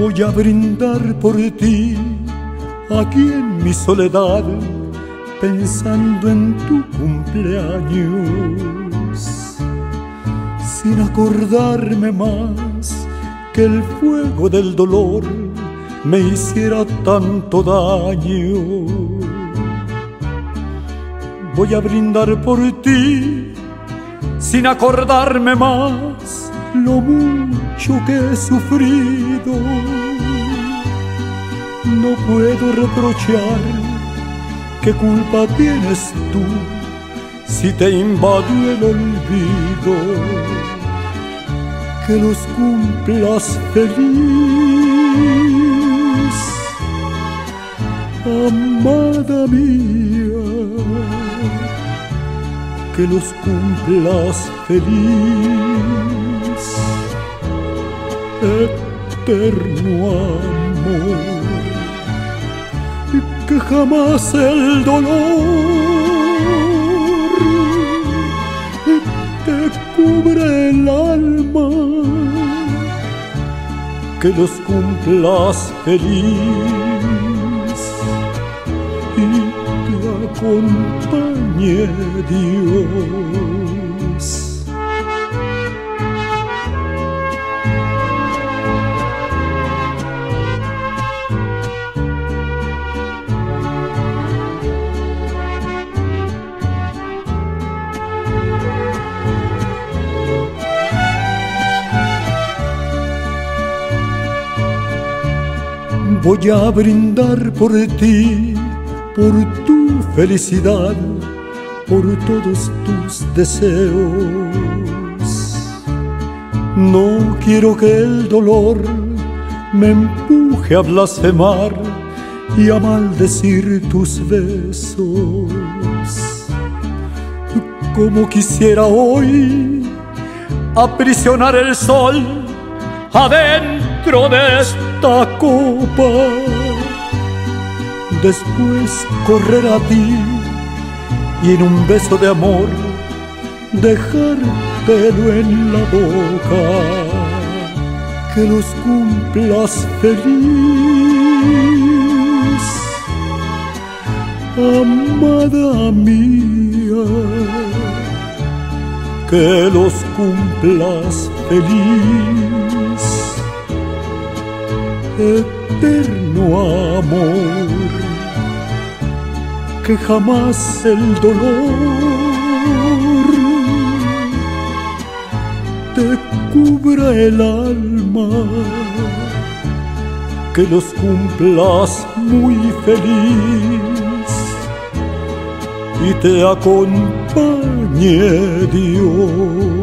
Voy a brindar por ti, aquí en mi soledad, pensando en tu cumpleaños, sin acordarme más que el fuego del dolor me hiciera tanto daño. Voy a brindar por ti, sin acordarme más lo mucho que he sufrido. No puedo reprochar, ¿qué culpa tienes tú si te invadió el olvido? Que los cumplas feliz, amada mía. Que los cumplas feliz, eterno amor. Y que jamás el dolor te cubra el alma. Que los cumplas feliz y te acompañe Dios. Voy a brindar por ti, por tu felicidad, por todos tus deseos. No quiero que el dolor me empuje a blasfemar y a maldecir tus besos. Como quisiera hoy aprisionar el sol adentro de esta copa, después correr a ti y en un beso de amor dejártelo en la boca. Que los cumplas feliz, amada mía. Que los cumplas feliz, eterno amor. Que jamás el dolor te cubra el alma. Que los cumplas muy feliz y te acompañe Dios.